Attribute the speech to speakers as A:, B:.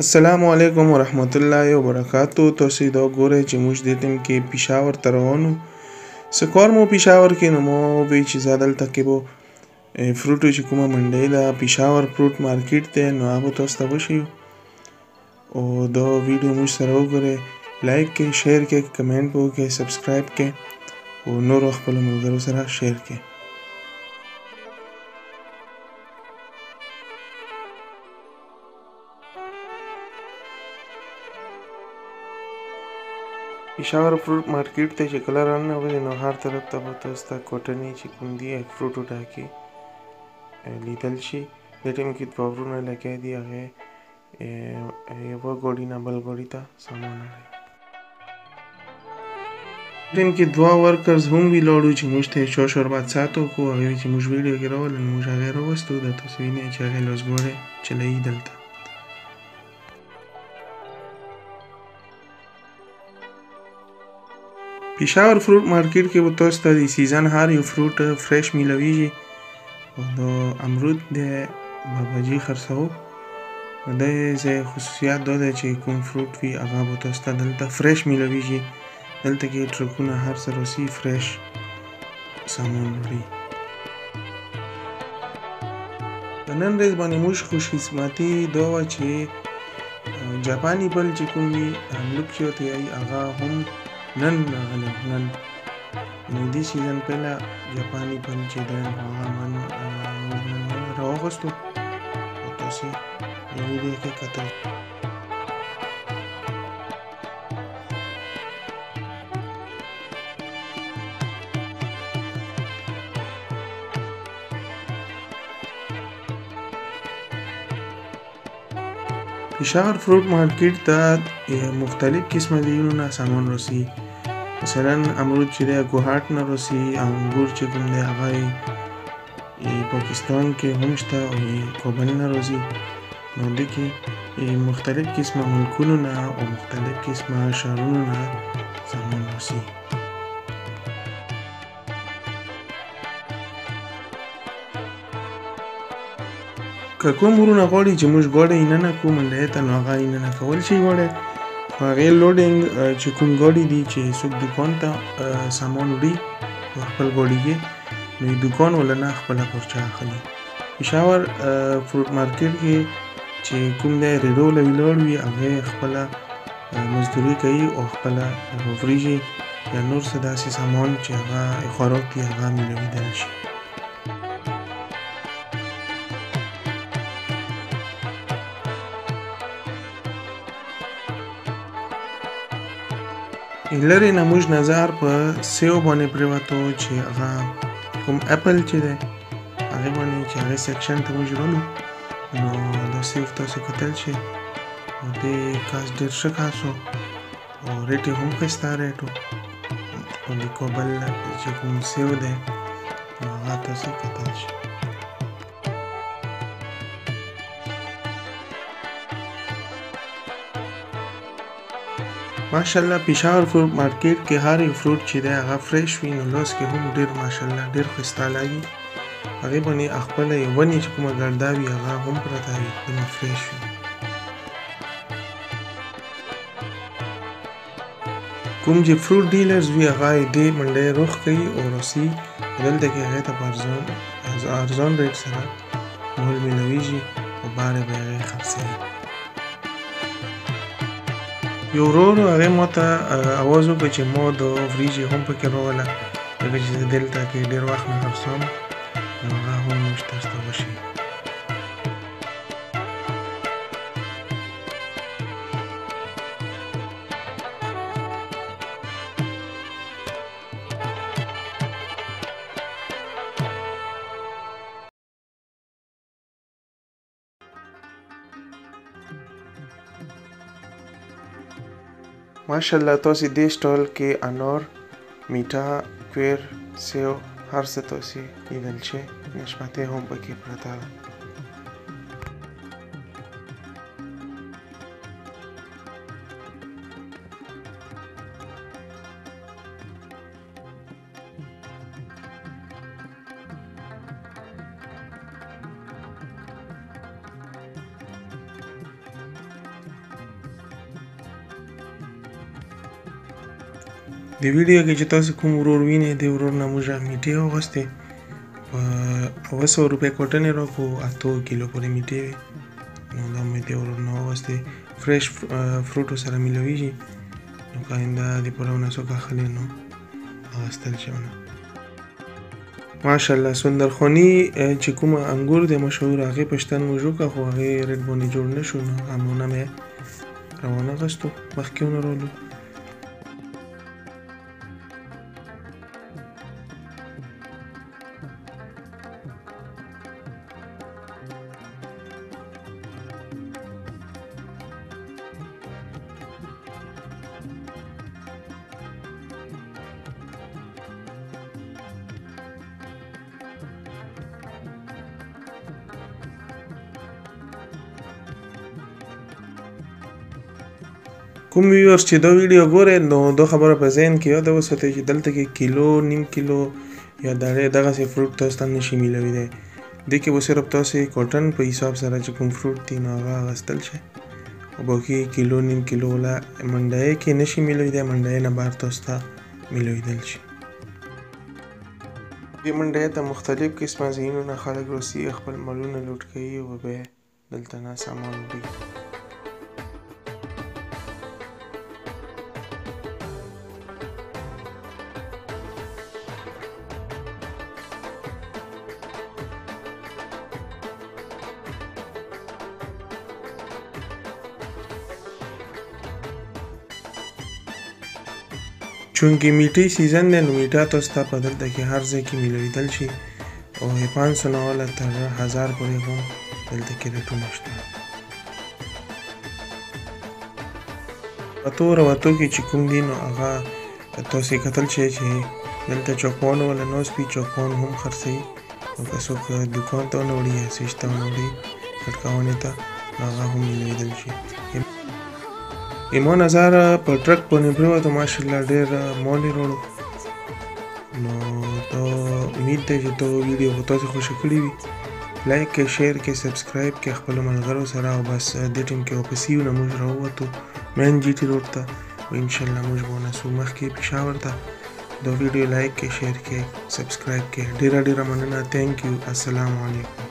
A: السلام علیکم ورحمت الله وبرکاتو. تاسو دا ګورئ چې موږ دې ټیم کې پېښور ته روانو. څه کار مو پېښور کې، نو مو وویل چې زه دلته کې به فروټو چې کومه منډۍ ده، پېښور فروټ مارکیټ دی، نو هغه به تاسو ته وښیو. او دا ویډیو موږ سره وګورئ، لایک کړئ، شیر کړئ، کمنټ به وکړئ، سبسکرایب کړئ او نورو خپلو ملګرو سره شیر کړئ. پېښور فروټ مارکیټ ته چې کله راننوځئ نو هر طرف ته به تاسو ته کوټنې چې کوم دي فروټو ډکې لیدل شي. دې ټیم کې دوه ورونه لګیا دي، هغې یوه ګاډي نه بل ګاډي ته سامان اړوي. ټیم کې دوه ورکرز هم ولاړو چې موږ ته یې شوربت ساتو کو، هغې چې موږ ویډیو کې راولل نو موږ هغې راوستو. دا تاسو وینئ چې هغې لاسګاډی چلوي دلته. پېښور فروټ مارکیټ کې به تاسو ته د سیزن هر یو فروټ فریش میلویږي. او دا امرود دی باباجي خرڅوو. د دې ځای خصوصیت دا دی چې کوم فروټ وي هغه به تاسو ته دلته فریش میلویږي. دلته کې ټرکونه هر څه راسي، فریش سامان وړي. د نن ورځ باندې موږ خوشقسمتي دا وه چې جاپاني پل چې کوم وي املوک چې ورته وایي هغه هم نن راغلی. نن نو دې سیزن پهله جاپاني پل چې دی هغه موږ نن راواخیستو او تاسې دې ویډیو کې کتل. پېښور فروټ مارکیټ ته مختلف قسمه دیونو نه سامان راسي. مثلا امرود چې دی ګوهاټ نه راسي، انګور چې کوم دی هغه پاکستان کې هم شته او کابل نه راځي. نو دې کې مختلف قسمه ملکونو نه او مختلف قسمه ښارونو نه سامان راسي. که کوم ورونه غواړي چې موږ ګاډی ننه کړو منډۍ ته، نو هغه ننه کول شي غواړی. خو هغې لوډینګ چې کوم ګاډي دي چې څوک دوکان ته سامان وړي په خپل ګاډي کې، نو دوکان ول نه خپله پرچه اخلي. پېښور فروټ مارکیټ کې چې کوم دی ریډو له ولاړ وي هغې خپله مزدوري کوي او خپله وریجې یا نور څه داسې سامان چې هغه خوراک دي هغه میلویدل شي. لرې نه موږ نظر په سیو باندې پرېوتو چې هغه کوم اپل چې دی هغې باندې چې هغې سیکشن ته موږ رالو. نو دا سیو تاسو کتل شئ او دې کاس ډېر ښه کاس و او ریټ یې هم ښایسته ریټ و. او د کابل چې کوم سیو دی نو هغه تاسو کتل شئ. ماشاءالله پېښور فروټ مارکیټ کې هر یو فروټ چې دی هغه فریش وي، نو لاس کې هم ډېر ماشاءالله ډېر ښایسته لګي. هغې باندې خپله یې ونې چې کومه ګرده وي هغه هم پرته وي، دومره فریش وي. کوم چې فروټ ډیلرز وي هغه یې دې منډۍ رخ کوي او راسي. دلته کې هغې ته په ارزان ریټ سره مال میلویږي او بهر یې به هغې خرڅوي. یو ورور هغې ما ته اواز وکړ چې ما دا وریجې هم پکې راوله، ځکه چې زه دلته کې ډېر وخت نه خرڅوم، نو هغه هم موږ تاسو ته وښیي. ماشاءالله تاسې دې سټال کې انار، میټه، کویر، سیو هر څه تاسې لیدل شئ. نشپتې هم پکې پرته ده. د ویډیو کې چې تاسو کوم ورور وینئ د ورور نه موږ میټې واغوستې په 900 روپۍ کوټنې راکړو 8 کیلو پورې میټې وې نو دا مې د ورور نه واغوستې فرېش فروټو سره میلاویږي نو که آینده د پلونه څوک اخلي نو اخیستل شي ونه ماشاءالله سندرخاني چې کومه انګور دی مشهور هغې پشتن موږ وکړه خو هغې ریډ باندې جوړ نه شو نو همونه مې روانه غستو مخکې ونه رالو کوم ویورز چې دا ویډیو ګورئ نو دا خبره په ذهن کې یاد وساتئ چې دلته کې کیلو نیم کیلو یا دغسې فروټ تاسو ته نشي میلاویدی دې کې به صرف تاسې کاټن په حساب سره چې کوم فروټ دي نو هغه اخیستل شي او باقي کیلو نیم کیلو ولا منډی کې نشي میلاویدی منډی نه بهر تاسو ته میلاویدل شي دې منډی ته مختلف قسمه ځایونو نه خلک راسي خپل مالونه لوټ کوي او بیا دلته نه سامان وړي چونکې میټې سیزن دی نو میټه تاسو ته په دلته کې هر ځای کې میلاویدل شي او 500 نه والا تر 1000 پورې هم دلته کې ریټونه شته وتو راوتو کې چې کوم دي نو هغه تاسې کتل شئ چې دلته چوکوان والا ناست وي چوکوان هم خرڅوي او که څوک دوکان ته ونه وړي یا سیج ته ونه وړي خټکاونې ته هغه هم میلاویدل شي ایمان هزار په ټرک باندې پرېوته ماشاءالله ډېر مال یې راوړو نو دا امید دی چې دا ویډیو به تاسو خوښه کړې وي لایک کړئ شیر کړئ سبسکرایب کړئ خپلو ملګرو سره او بس دې ټیم کې واپس یو نه موږ راووتو مین جي ټي روډ ته او انشاءالله موږ به ونسو مخکې پېښور ته دا ویډیو لایک کړئ شیر کړئ سبسکرایب کړئ ډېره مننه تھینک یو السلام علیکم